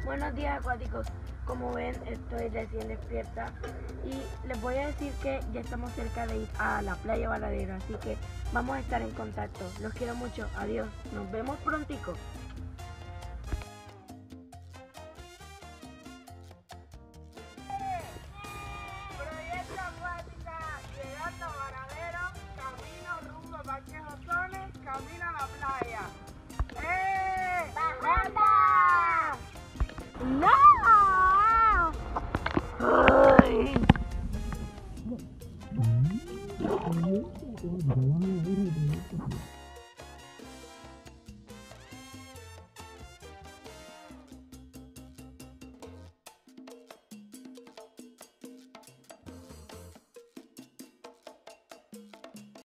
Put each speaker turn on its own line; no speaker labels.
Buenos días, acuáticos. Como ven, estoy recién despierta y les voy a decir que ya estamos cerca de ir a la playa Varadero, así que vamos a estar en contacto. Los quiero mucho. Adiós. Nos vemos prontico.
Proyecto Acuática, llegando a Varadero, camino rumbo a Parque Josones, camino a la playa. ¡Bajada!
¡No! ¡Ay!